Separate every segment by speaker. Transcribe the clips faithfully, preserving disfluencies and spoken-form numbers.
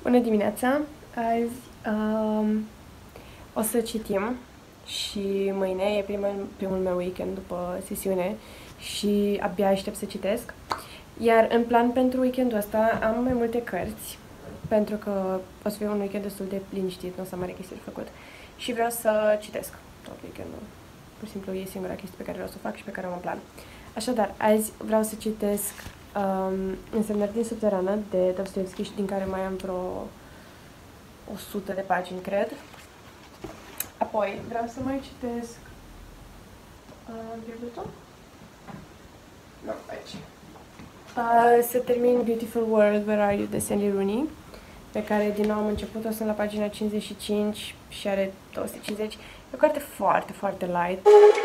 Speaker 1: Bună dimineața! Azi um, o să citim și mâine e primul, primul meu weekend după sesiune și abia aștept să citesc. Iar în plan pentru weekendul ăsta am mai multe cărți, pentru că o să fie un weekend destul de liniștit, nu o să am mare chestii de făcut și vreau să citesc tot weekendul. Pur și simplu e singura chestie pe care vreau să o fac și pe care am în plan. Așadar, azi vreau să citesc um, Însemnări din subterană de Dostoevski, din care mai am vreo o sută de pagini, cred. Apoi vreau să mai citesc uh, pierdut-o? Nu, aici. Uh, să termin Beautiful World, Where Are You, de Stanley Rooney, pe care din nou am început-o, sunt la pagina cincizeci și cinci și are două sute cincizeci. E o carte foarte, foarte light.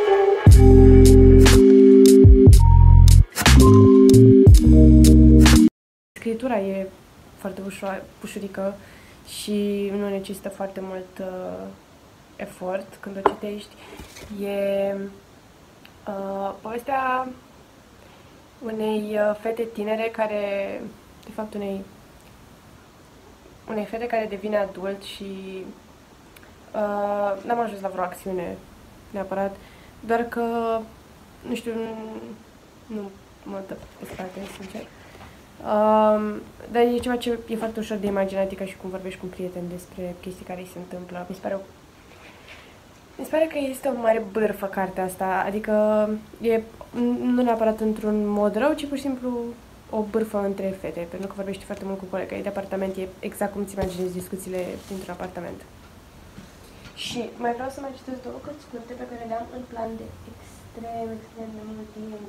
Speaker 1: Scritura e foarte ușor, ușurică și nu necesită foarte mult uh, efort când o citești. E uh, povestea unei uh, fete tinere care, de fapt unei, unei fete care devine adult și uh, n-am ajuns la vreo acțiune neapărat, doar că, nu știu, nu mă dă pe spate, sincer. Um, dar e ceva ce e foarte ușor de imaginat, ca și cum vorbești cu un prieten despre chestii care îi se întâmplă. Mi se pare, mi se pare că este o mare bârfă cartea asta, adică e nu neapărat într-un mod rău, ci pur și simplu o bârfă între fete, pentru că vorbești foarte mult cu colega ei de apartament, e exact cum ți imaginezi discuțiile dintr-un apartament. Și mai vreau să mai citesc două cărți scurte pe care le-am în plan de extrem, extrem de mult timp.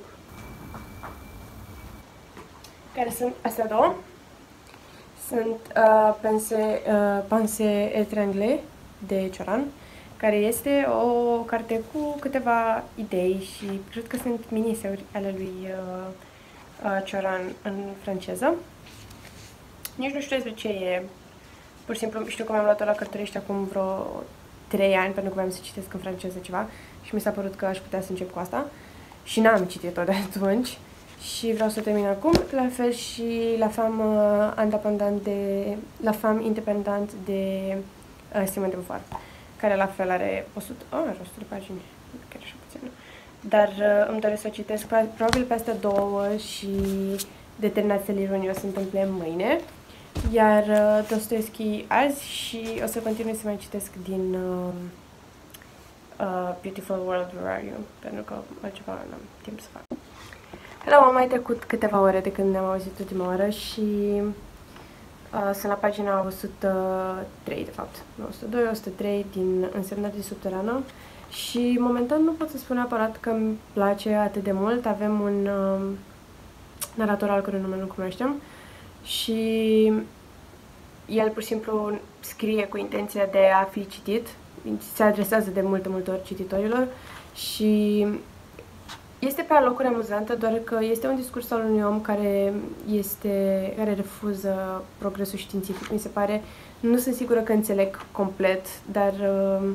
Speaker 1: Care sunt astea două. Sunt uh, Pense, uh, Pensées étranglées de Cioran, care este o carte cu câteva idei și cred că sunt mini-eseuri ale lui uh, uh, Cioran în franceză. Nici nu știu despre ce e. Pur și simplu știu că mi-am luat-o la Cărturești acum vreo trei ani, pentru că voiam să citesc în franceză ceva și mi s-a părut că aș putea să încep cu asta. Și n-am citit-o de atunci. Și vreau să termin acum, la fel și La Femme uh, Indépendante de La Femme Indépendante de uh, Simone de Beauvoir, care la fel are o sută, oh, are o sută de pagini, chiar așa puțin. Dar uh, îmi doresc să o citesc probabil pe astea două și de terminat Stanley Rooney o să întâmple mâine, iar uh, Dostoevski azi și o să continui să mai citesc din uh, uh, Beautiful World, Where Are You, pentru că altceva n-am timp să fac. Hello, am mai trecut câteva ore de când ne-am auzit ultima oară și uh, sunt la pagina o sută trei, de fapt, nu, o sută doi, o sută trei din Însemnări din subterană și momentan nu pot să spun neapărat că îmi place atât de mult. Avem un uh, narator al cărui nume nu cunoaștem și el pur și simplu scrie cu intenția de a fi citit, se adresează de multe, multe ori cititorilor și este pe alocuri amuzantă, doar că este un discurs al unui om care este, care refuză progresul științific, mi se pare. Nu sunt sigură că înțeleg complet, dar uh,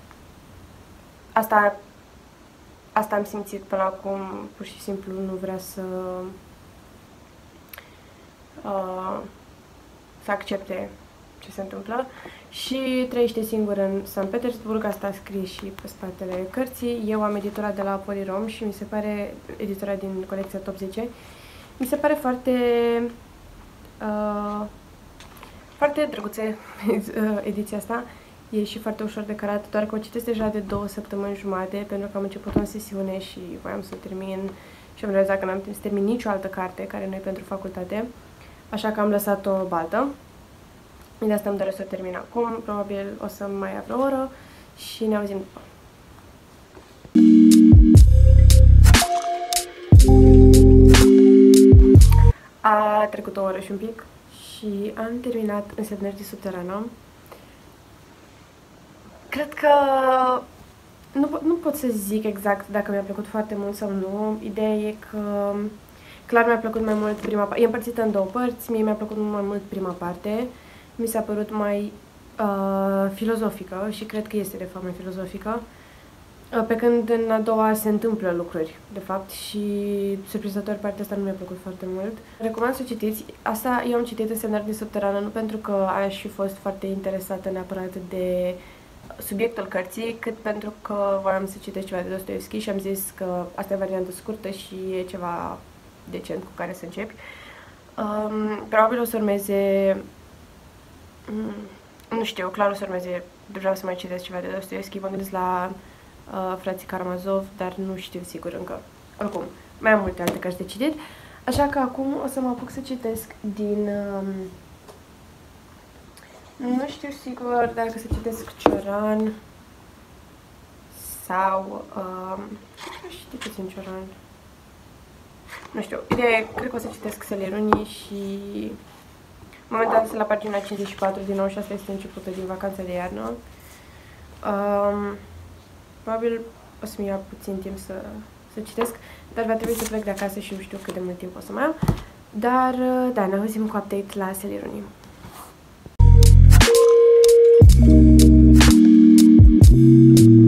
Speaker 1: asta, asta am simțit până acum, pur și simplu nu vrea să, uh, să accepte ce se întâmplă și trăiește singur în Sankt Petersburg, asta a scris și pe spatele cărții. Eu am editura de la Polirom și mi se pare, editura din colecția Top zece, mi se pare foarte uh, foarte drăguțe ediția asta, e și foarte ușor de cărat, doar că o citesc deja de două săptămâni jumate, pentru că am început o sesiune și voiam să termin și am realizat că n-am timp să termin nicio altă carte care nu e pentru facultate, așa că am lăsat-o baltă. De asta îmi doresc să o termin acum, probabil o să mai ia vreo oră și ne auzim după. A trecut o oră și un pic și am terminat Însemnări din subterană. Cred că nu, nu pot să zic exact dacă mi-a plăcut foarte mult sau nu. Ideea e că clar mi-a plăcut mai mult prima parte. E împărțită în două părți, mie mi-a plăcut mai mult prima parte. Mi s-a părut mai uh, filozofică și cred că este de fapt mai filozofică. Pe când în a doua se întâmplă lucruri, de fapt, și surprinzător partea asta nu mi-a plăcut foarte mult. Recomand să o citiți. Asta eu am citit Însemnări din subterană, nu pentru că aș fi fost foarte interesată neapărat de subiectul cărții, cât pentru că voiam să citesc ceva de Dostoevski și am zis că asta e variantă scurtă și e ceva decent cu care să începi. Um, probabil o să urmeze... Um, nu știu, clar o să urmeze, vreau să mai citesc ceva de Dostoevski, mă gândesc la uh, frații Karamazov, dar nu știu sigur încă. Oricum, mai am multe alte cărți de citit, așa că acum o să mă apuc să citesc din... Um, nu știu sigur dacă să citesc Cioran sau... Um, știu puțin Cioran. Nu știu, ideea, cred că o să citesc Selerunii și... Momentan sunt la pagina cincizeci și patru din nou și asta este începutul din vacanța de iarnă. Um, probabil o să-mi ia puțin timp să, să citesc, dar va trebui să plec de acasă și nu știu cât de mult timp o să mai am. Dar, da, ne auzim cu update la Selerunii. Thank you.